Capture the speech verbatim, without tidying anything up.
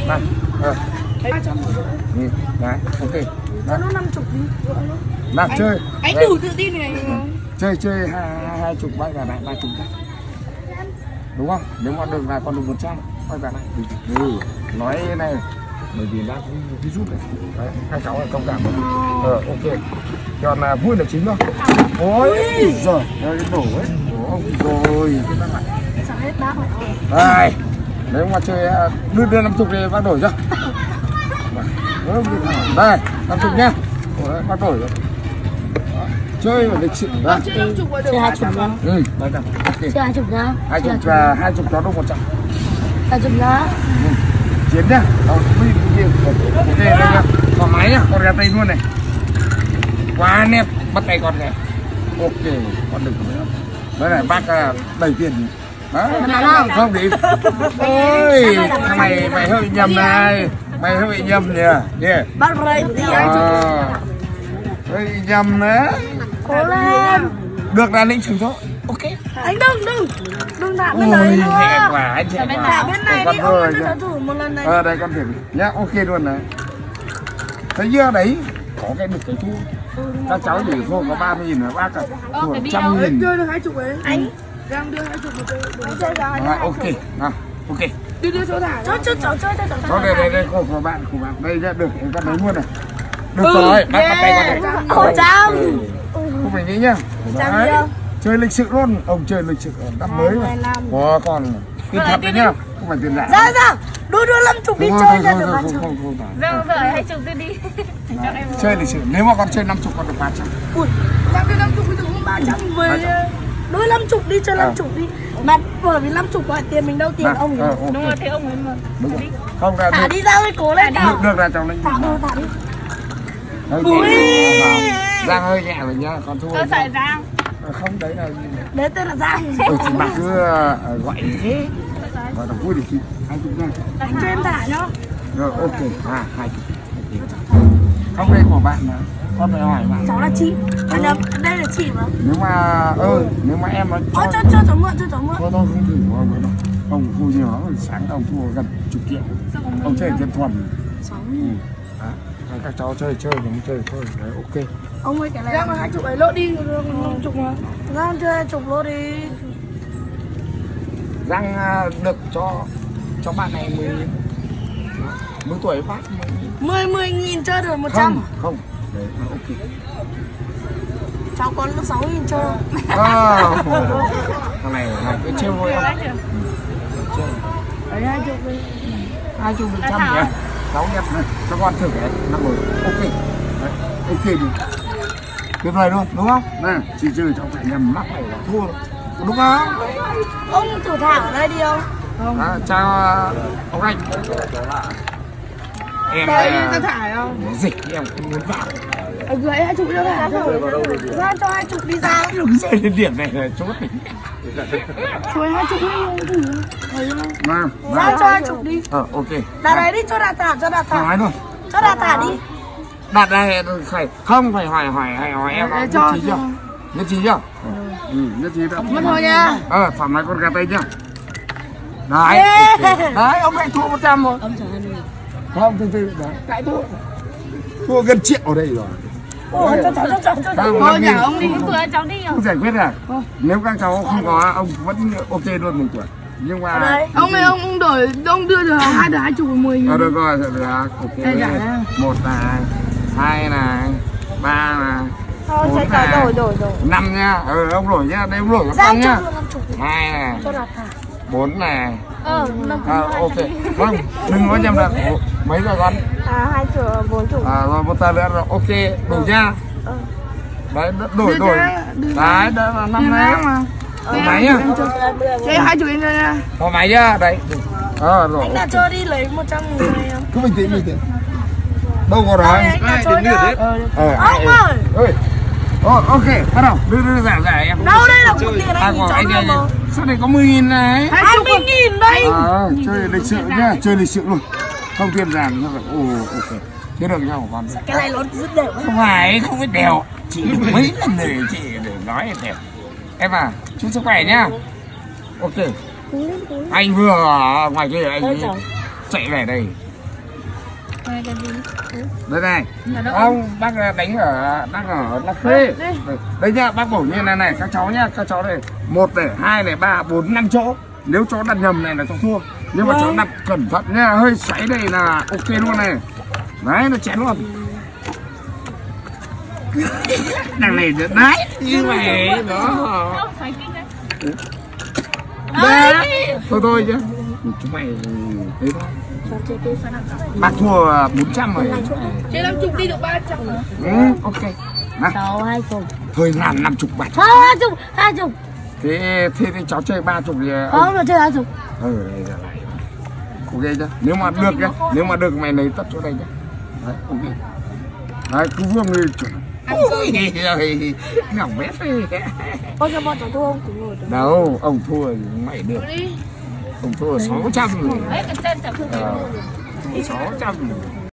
Này, ờ. ba trăm rồi. Ừ, đấy, ok. Cho nó năm chục đi. Nào chơi. Anh Đấy. đủ tự tin này. Chơi chơi hai hai chục bay vào lại ba chục đấy. Đúng không? Nếu mà được là còn được một trăm bay vào lại. Ừ, nói này bởi vì đã ví dụ này. Đấy, hai cháu là công cảm rồi. Ờ, ok. Còn là vui là chính thôi. Ôi giời, nó đổ ấy. Ôi rồi. Sao hết bác này. Đây. Nếu mà chơi đưa đưa năm chục thì bác đổi cho. Đây, năm chục nhá. Đấy, bác đổi rồi. Đó. Chơi vào lịch sự ra. Chơi năm chục rồi được hai chục nhá. Ừ, đấy cả. Chơi hai chục nhá. Hai chục và hai chục đó đúng một trăm. Hai chục nhá. Chiến nhá. Đâu, quy kia. Ok đây nhá. Còn máy nhá, con gà tây luôn này. Quá nét, bắt tay con này. Ok, con đừng nữa. Đấy này bác đầy tiền. Đó, không đi. Ôi, thằng này mày hơi nhầm này. Mày hơi bị nhầm nhỉ. Yeah. Bác đây tí hai chục. Hơi nhầm đấy. Cố lên. Được là lĩnh chứng thôi. Ok. Anh đừng đừng. Đừng thả bên Ôi, đấy luôn. nhẹ quá, anh nhẹ quá. Thả bên này đi, ông ơi cho thử một lần này. Ờ đây con thử nhá, ok luôn đấy. Thấy chưa đấy, có cái được cái thua. Các cháu chỉ thua có ba mươi nghìn là bác ạ. Một trăm nghìn. Chơi được hai chục ấy. Anh đang đưa hai chục một chơi. Anh chơi rồi. À, ok, nào, ok. Đưa đưa số thả. Cho cho cháu chơi cho cháu. Có đây đây đây của của bạn của bạn đây nhá, được con đấy luôn này. Được rồi, bắt bắt tay con này. Một trăm. Không phải nghĩ nhá. Đấy. Chơi lịch sự luôn, ông chơi lịch sự ở năm mới mà. Có còn tiền thật đấy nhá, không phải tiền giả. Ra ra. Đưa đưa năm chục đi chơi ra được ba chục. Vâng rồi hai chục đi đi. Chơi lịch sự, nếu mà con chơi năm chục con được ba trăm. Ui, đang đưa năm chục đi được ba trăm về. Đưa năm chục đi chơi năm chục đi. Mà bởi vì năm chục gọi tiền mình đâu tiền ông rồi. Đúng rồi, thế ông ấy mà. Đúng rồi. Không là Thả đi ra ơi, cố lên nào. được là trong đấy. Thả đi, thả đi. Hơi nhẹ. Giang hơi nhẹ rồi nhá, con thua. Tôi phải Giang. Không đấy là Đấy tên là Giang. ừ, thì bà cứ uh, gọi như thế. Gọi là vui để chị. Hai chục Giang. Anh cho em thả nhá. Rồi ok. À hai chục. Không đây của bạn mà. Con phải hỏi bạn. Cháu là chị. À nhầm, đây là chị mà. Nếu mà ừ, nếu mà em nó Ôi cho cho cháu mượn, cho cháu mượn. thôi thôi không thử ông đâu. Ông thua nhiều lắm, sáng ông thua gần chục triệu. Ông chơi trên thuần. Sáu. Ừ. Các cháu chơi chơi thì chơi thôi. Đấy ok. Ông ơi cái này. Giang mà hai chục ấy lốt đi, năm chục mà. Giang chơi hai chục lô đi. Giang được cho cho bạn này mười mười tuổi phát Mười mười nghìn chơi được một không trăm. không đấy là ok. Cháu có sáu nghìn chơi không? À, thằng này này cứ trêu thôi không? Đấy hai chục đi. Hai chục được trăm nhỉ? Sáu nhật này, cho con thử cái năm rồi, ok, đấy, ok đi, tuyệt vời luôn, đúng không? Này, chỉ chơi trong phải nhầm mắc này là thua, đúng không? Ông thử thả ở đây đi không? Không. À, chào ông anh. Em Đây là ta thả không? dịch em không muốn vào. Anh gửi hai chục cho thả thôi. Ra cho hai chục đi ra. Đừng rơi đến điểm này là chốt mình. Chuối hai chục đi thử. Thấy không? Nào, Ra cho hai chục đi. ờ ok. Đạt đấy đi, cho đạt thả, cho đạt Thoải thả. mái luôn. Cho đạt thả đi. Đặt đây phải không phải hỏi hỏi hỏi hỏi em Để nhất cho- trí chưa? Nhất trí chưa? Ừ, nhất trí đâu. Mất thôi nha. Ờ, thoải mái con gà tây nhá. Đấy, ok. Đấy, ông lại thua một trăm rồi. Ông trả hai mươi. Không, từ từ, đấy, lại thua. Thua gần triệu ở đây rồi. Ôi, cho cháu, cho cháu, cho cháu. Không, Thôi năm nhả nghìn. ông đi, vừa cháu đi Không giải quyết à? Nếu các cháu không có, ông vẫn ok luôn một tuổi. Nhưng Ở mà... đây. Ông ơi, ông, ông đổi, ông đưa được hai đứa hai chục mười nghìn. Ờ, được rồi, được rồi, ok. Đây, dạ, dạ. Một này, hai này, ba này, Thôi, bốn cháu này, đổi, đổi, đổi. năm nha. Ừ, ông đổi nhá, đây ông đổi cho Ra con cho nhá. luôn năm chục đi. Hai này, Cho đạt thả. bốn này. Ờ, năm À, ok. Vâng, đừng nói nhầm là ủa, mấy rồi con? À, hai chục, bốn chục. À, rồi một tờ nữa rồi, ok, đủ nha. Ờ. Đấy, đ- đổi Đưa đổi. cho- đưa Đấy, đó là năm Đưa này. ra mà. Thoải mái nhá. Chơi hai chục em cho nha. Thoải mái nhá, đấy. Ờ, rồi. Anh là cho đi lấy một trăm nghìn này không? Cứ bình tĩnh, bình tĩnh. Đâu có rồi. Anh là cho nhá. Ờ, Ông ơi. ơi. Ồ, ok, bắt đầu. Đưa đưa giả giả em. Đâu đây là một tiền À, anh nhìn của cháu anh đưa đây. mà. Sao này có mười nghìn này? hai mươi nghìn đây. Ờ, chơi lịch sự nhá, chơi lịch sự luôn. Không tiền giảm nữa. Ồ, ok. Thế được nhau con. Cái này nó rất đều ấy. Không phải, không phải đều. Chỉ được mấy lần để chị để nói đều. Em à, chúc sức khỏe nhá. Ok. Anh vừa ở ngoài kia anh ấy chạy về đây. Này cái gì? Đây này. Là đâu? Ông bác đánh ở đang ở Lạc Khê. Đấy nhá, bác bổ như này này các cháu nhá, các cháu này một này, hai này, ba, bốn, năm chỗ. Nếu cháu đặt nhầm này là cháu thua. Nhưng mà cháu đặt cẩn thận nhá, hơi xoáy đây là ok luôn này. Đấy, nó chén luôn. Đằng này đấy, như vậy đó. Đấy, thôi thôi chứ. Chúng mày thế thôi. Bác thua bốn trăm rồi. Chơi năm chục đi được ba trăm nữa. Ừ, ok. Nào. Sáu hai chục. Thôi làm năm chục bạc. Thôi hai chục, hai chục. Thế thế thì cháu chơi ba chục thì Không được chơi hai chục. ừ đây là này. Ok chưa? Nếu mà được nhá, nếu mà được mày lấy tất chỗ đây nhá. Đấy, ok. Đấy, cứ vuông đi chuẩn. Ôi giời, nhỏ bét đi. Ôi cho bọn cháu thua không? Đúng rồi. Đâu, ông thua thì mày được. Ông thua sáu trăm rồi. Đấy cái tên chẳng Sáu trăm.